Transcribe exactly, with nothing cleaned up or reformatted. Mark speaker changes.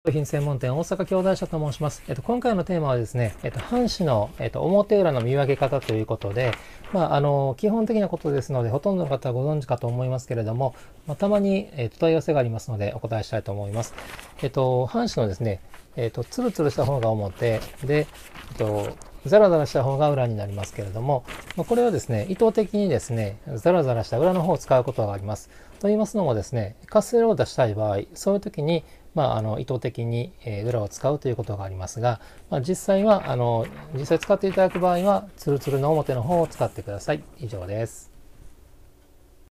Speaker 1: 商品専門店大阪兄弟社と申します。えっと、今回のテーマはですね、えっと、半紙の、えっと、表裏の見分け方ということで、まあ、あの、基本的なことですので、ほとんどの方はご存知かと思いますけれども、まあ、たまに、えっと、問い合わせがありますので、お答えしたいと思います。えっと、半紙のですね、えっと、ツルツルした方が表で、えっと、ザラザラした方が裏になりますけれども、まあ、これはですね、意図的にですね、ザラザラした裏の方を使うことがあります。と言いますのもですね、活性を出したい場合、そういう時に、まあ、あの意図的に、えー、裏を使うということがありますが、まあ、実際はあの実際使っていただく場合はツルツルの表の方を使ってください。以上です。